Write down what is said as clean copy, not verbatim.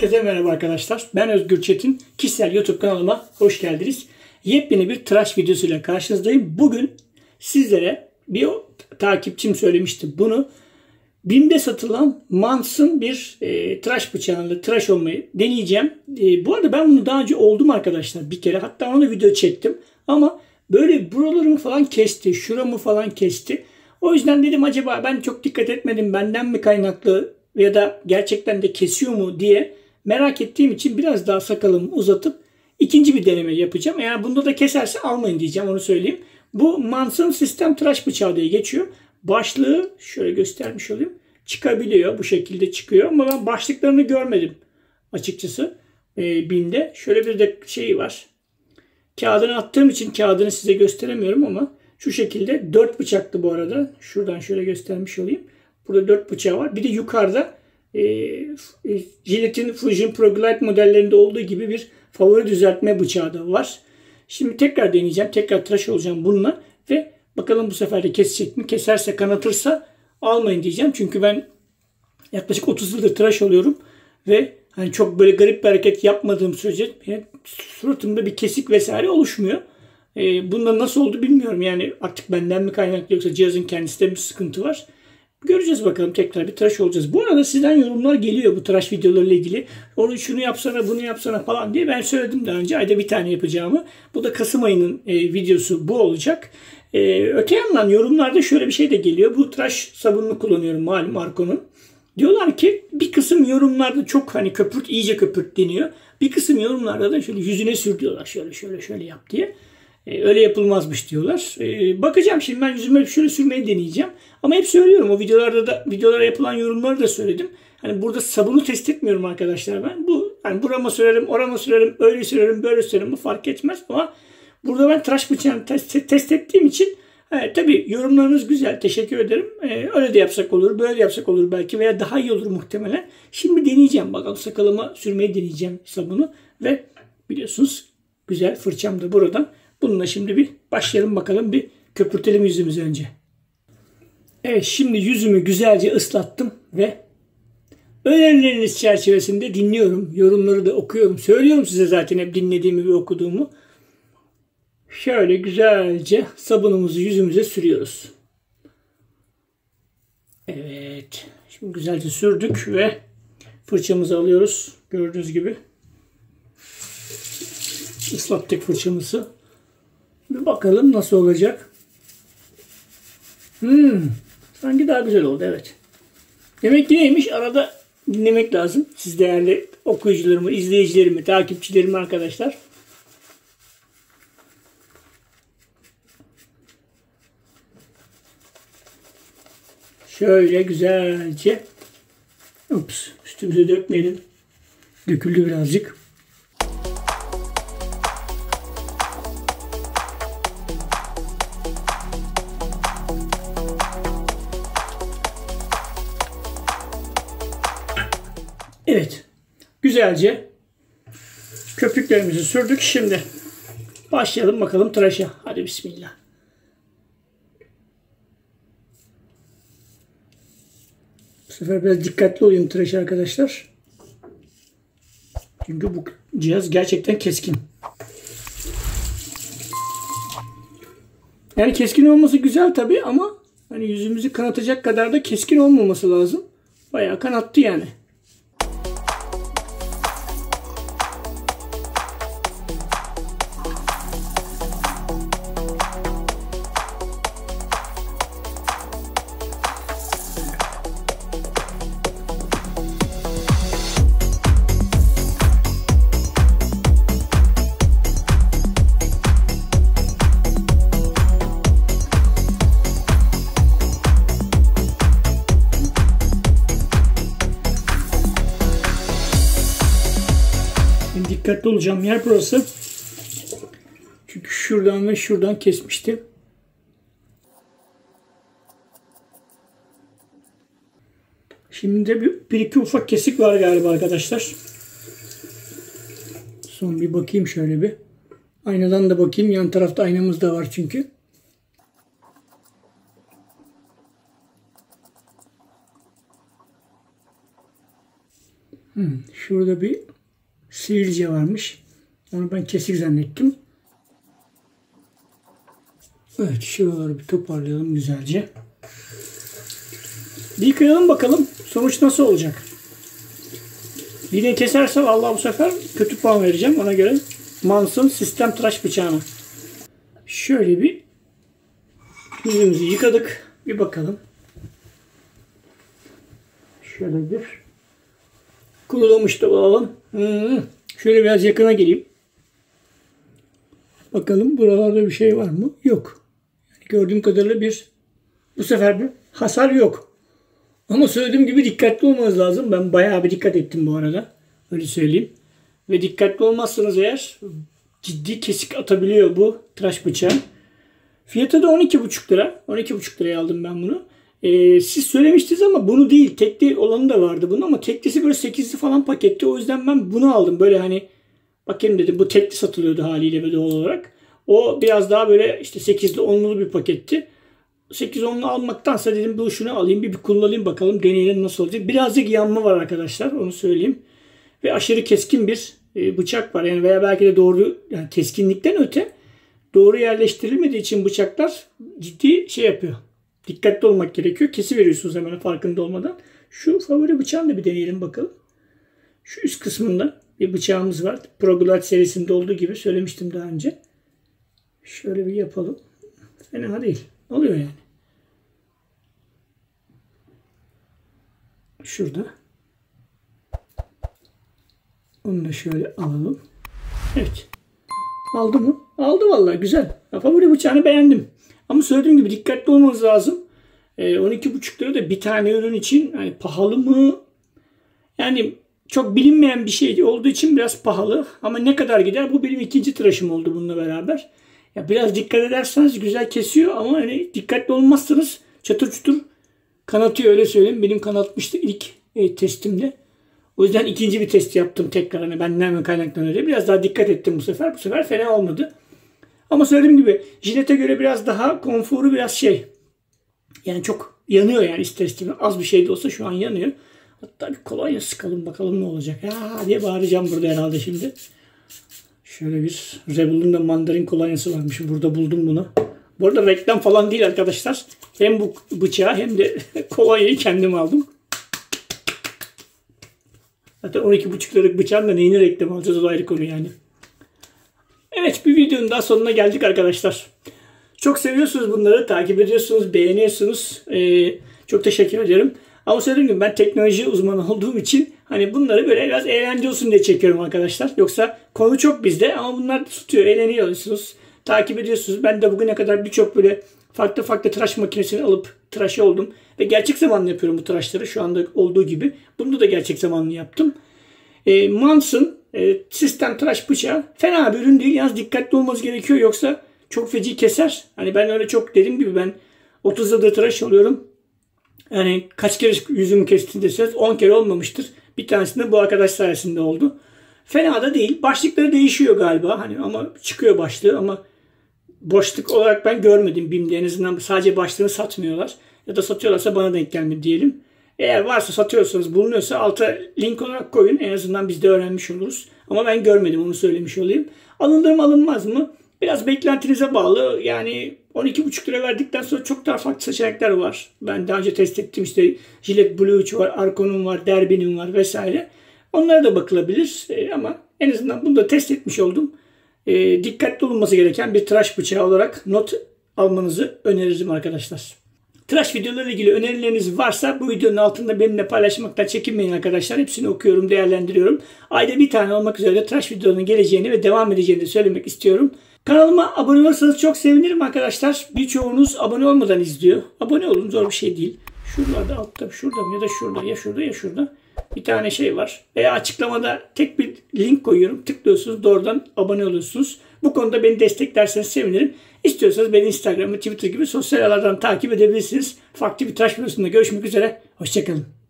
Herkese merhaba arkadaşlar. Ben Özgür Çetin. Kişisel YouTube kanalıma hoş geldiniz. Yepyeni bir tıraş videosuyla karşınızdayım. Bugün sizlere bir takipçim söylemişti bunu. BİM'de satılan Manns'ın bir tıraş bıçağıyla tıraş olmayı deneyeceğim. Bu arada ben bunu daha önce oldum arkadaşlar bir kere. Hatta onu video çektim. Ama böyle buralarımı falan kesti. Şuramı falan kesti. O yüzden dedim acaba ben çok dikkat etmedim. Benden mi kaynaklı ya da gerçekten de kesiyor mu diye merak ettiğim için biraz daha sakalımı uzatıp ikinci bir deneme yapacağım. Eğer bunda da keserse almayın diyeceğim, onu söyleyeyim. Bu Manns'ın sistem tıraş bıçağı diye geçiyor. Başlığı şöyle göstermiş olayım. Çıkabiliyor. Bu şekilde çıkıyor. Ama ben başlıklarını görmedim açıkçası. BİM'de. Şöyle bir de şey var. Kağıdını attığım için kağıdını size gösteremiyorum ama şu şekilde 4 bıçaklı bu arada. Şuradan şöyle göstermiş olayım. Burada 4 bıçağı var. Bir de yukarıda Gillette'in Fusion Pro Glide modellerinde olduğu gibi bir favori düzeltme bıçağı da var. Şimdi tekrar deneyeceğim. Tekrar tıraş olacağım bununla ve bakalım bu sefer de kesecek mi? Keserse, kanatırsa almayın diyeceğim. Çünkü ben yaklaşık 30 yıldır tıraş oluyorum ve hani çok böyle garip bir hareket yapmadığım sürece suratımda bir kesik vesaire oluşmuyor. Bunda nasıl oldu bilmiyorum. Yani artık benden mi kaynaklı yoksa cihazın kendisinde mi sıkıntı var? Göreceğiz bakalım, tekrar bir tıraş olacağız. Bu arada sizden yorumlar geliyor bu tıraş videolarıyla ilgili. Onu şunu yapsana, bunu yapsana falan diye. Ben söyledim daha önce ayda bir tane yapacağımı. Bu da Kasım ayının videosu bu olacak. Öte yandan yorumlarda şöyle bir şey de geliyor. Bu tıraş sabununu kullanıyorum malum Arko'nun. Diyorlar ki bir kısım yorumlarda çok hani köpürt, iyice köpürt deniyor. Bir kısım yorumlarda da şöyle yüzüne sür diyorlar. Şöyle yap diye. Öyle yapılmazmış diyorlar. Bakacağım şimdi, ben yüzüme şöyle sürmeyi deneyeceğim. Ama hep söylüyorum, o videolara yapılan yorumları da söyledim. Hani burada sabunu test etmiyorum arkadaşlar ben. Bu hani burama sürerim, orama sürerim, öyle sürerim, böyle sürerim, bu fark etmez. Ama burada ben tıraş bıçağını test ettiğim için tabii yorumlarınız güzel, teşekkür ederim. Öyle de yapsak olur, böyle de yapsak olur belki veya daha iyi olur muhtemelen. Şimdi deneyeceğim, bakalım sakalıma sürmeyi deneyeceğim sabunu ve biliyorsunuz güzel fırçam da buradan. Bununla şimdi bir başlayalım bakalım, bir köpürtelim yüzümüzü önce. Evet, şimdi yüzümü güzelce ıslattım ve önerileriniz çerçevesinde dinliyorum. Yorumları da okuyorum. Söylüyorum size zaten hep dinlediğimi ve okuduğumu. Şöyle güzelce sabunumuzu yüzümüze sürüyoruz. Evet. Şimdi güzelce sürdük ve fırçamızı alıyoruz. Gördüğünüz gibi. Islattık fırçamızı. Bir bakalım nasıl olacak. Sanki daha güzel oldu, evet. Demek ki neymiş? Arada dinlemek lazım. Siz değerli okuyucularımı, izleyicilerimi, takipçilerimi arkadaşlar. Şöyle güzelce. Ups, üstümüze dökmeyelim. Döküldü birazcık. Evet. Güzelce köpüklerimizi sürdük. Şimdi başlayalım bakalım tıraşa. Hadi bismillah. Bu sefer biraz dikkatli olayım tıraşa arkadaşlar. Çünkü bu cihaz gerçekten keskin. Yani keskin olması güzel tabii ama hani yüzümüzü kanatacak kadar da keskin olmaması lazım. Bayağı kanattı yani. Dikkatli olacağım yer burası. Çünkü şuradan ve şuradan kesmiştim. Şimdi de bir iki ufak kesik var galiba arkadaşlar. Son bir bakayım şöyle bir. Aynadan da bakayım. Yan tarafta aynamız da var çünkü. Şurada bir sivilce varmış. Onu ben kesik zannettim. Evet, şuraları bir toparlayalım güzelce. Bir yıkayalım bakalım sonuç nasıl olacak. Yine keserse vallahi bu sefer kötü puan vereceğim. Ona göre Manson sistem tıraş bıçağına. Şöyle bir yüzümüzü yıkadık. Bir bakalım. Şöyle bir kurulamış da olalım. Şöyle biraz yakına geleyim. Bakalım buralarda bir şey var mı? Yok. Yani gördüğüm kadarıyla bu sefer bir hasar yok. Ama söylediğim gibi dikkatli olmanız lazım. Ben bayağı bir dikkat ettim bu arada. Öyle söyleyeyim. Ve dikkatli olmazsanız eğer ciddi kesik atabiliyor bu tıraş bıçağı. Fiyatı da 12,5 lira. 12,5 liraya aldım ben bunu. Siz söylemiştiniz ama bunu değil. Tekli olanı da vardı bunun ama teklisi böyle 8'li falan paketti. O yüzden ben bunu aldım. Böyle hani bakayım dedim. Bu tekli satılıyordu haliyle ve doğal olarak. O biraz daha böyle işte 8'li 10'lu bir paketti. 8-10'lu almaktansa dedim bu şunu alayım bir kullanayım bakalım deneyelim nasıl olacak. Birazcık yanma var arkadaşlar onu söyleyeyim. Ve aşırı keskin bir bıçak var. Yani veya belki de doğru yani keskinlikten öte doğru yerleştirilmediği için bıçaklar ciddi şey yapıyor. Dikkatli olmak gerekiyor. Kesiveriyorsunuz hemen farkında olmadan. Şu favori bıçağını da bir deneyelim bakalım. Şu üst kısmında bir bıçağımız var. ProGlide serisinde olduğu gibi söylemiştim daha önce. Şöyle bir yapalım. Fena değil. Oluyor yani. Şurada. Onu da şöyle alalım. Evet. Aldı mı? Aldı vallahi güzel. Favori bıçağını beğendim. Ama söylediğim gibi dikkatli olmanız lazım. 12,5 lira da bir tane ürün için yani pahalı mı? Yani çok bilinmeyen bir şey olduğu için biraz pahalı. Ama ne kadar gider? Bu benim ikinci tıraşım oldu bununla beraber. Ya biraz dikkat ederseniz güzel kesiyor ama hani dikkatli olmazsanız çatır çutur kanatıyor öyle söyleyeyim. Benim kanatmıştı ilk testimde. O yüzden ikinci bir test yaptım tekrar. Hani benden mi kaynaklanıyor. Biraz daha dikkat ettim bu sefer. Bu sefer fena olmadı. Ama söylediğim gibi jilete göre biraz daha konforu biraz şey. Yani çok yanıyor yani ister istemez. Az bir şey de olsa şu an yanıyor. Hatta bir kolonya sıkalım bakalım ne olacak. Ya diye bağıracağım burada herhalde şimdi. Şöyle bir Rebel'in de mandarin kolonyası varmış. Burada buldum bunu. Bu arada reklam falan değil arkadaşlar. Hem bu bıçağı hem de kolonyayı kendim aldım. Zaten 12,5 liralık bıçağın da neyini reklam alacağız o ayrı konu yani. Evet bir videonun daha sonuna geldik arkadaşlar. Çok seviyorsunuz bunları. Takip ediyorsunuz, beğeniyorsunuz. Çok teşekkür ederim. Ama söylediğim gibi ben teknoloji uzmanı olduğum için hani bunları böyle biraz eğlence olsun diye çekiyorum arkadaşlar. Yoksa konu çok bizde ama bunlar tutuyor, eğleniyorsunuz. Takip ediyorsunuz. Ben de bugüne kadar birçok böyle farklı tıraş makinesini alıp tıraşı oldum. Ve gerçek zamanlı yapıyorum bu tıraşları. Şu anda olduğu gibi. Bunu da gerçek zamanlı yaptım. Manson sistem tıraş bıçağı fena bir ürün değil. Yalnız dikkatli olmanız gerekiyor. Yoksa çok feci keser. Hani ben öyle çok dediğim gibi ben 30 yıldır tıraş oluyorum. Yani kaç kere yüzümü kestin deseniz 10 kere olmamıştır. Bir tanesinde bu arkadaş sayesinde oldu. Fena da değil. Başlıkları değişiyor galiba. Hani ama çıkıyor başlığı ama boşluk olarak ben görmedim BİM'de. En azından sadece başlığını satmıyorlar. Ya da satıyorlarsa bana denk gelmedi diyelim. Eğer varsa satıyorsanız bulunuyorsa alta link olarak koyun. En azından biz de öğrenmiş oluruz. Ama ben görmedim onu söylemiş olayım. Alınır mı alınmaz mı? Biraz beklentinize bağlı. Yani 12,5 lira verdikten sonra çok daha farklı seçenekler var. Ben daha önce test ettim işte Gillette Blue 3 var, Arcon'un var, Derby'nin var vesaire. Onlara da bakılabilir. Ama en azından bunu da test etmiş oldum. Dikkatli olunması gereken bir tıraş bıçağı olarak not almanızı öneririm arkadaşlar. Tıraş videolarıyla ilgili önerileriniz varsa bu videonun altında benimle paylaşmaktan çekinmeyin arkadaşlar. Hepsini okuyorum, değerlendiriyorum. Ayda bir tane olmak üzere de tıraş videolarının geleceğini ve devam edeceğini de söylemek istiyorum. Kanalıma abone olursanız çok sevinirim arkadaşlar. Birçoğunuz abone olmadan izliyor. Abone olun, zor bir şey değil. Şuralarda altta, şurada ya da şurada ya şurada ya şurada bir tane şey var. Veya açıklamada tek bir link koyuyorum. Tıklıyorsunuz, doğrudan abone oluyorsunuz. Bu konuda beni desteklerseniz sevinirim. İstiyorsanız beni Instagram ve Twitter gibi sosyal ağlardan takip edebilirsiniz. Farklı bir tıraş videosunda görüşmek üzere. Hoşçakalın.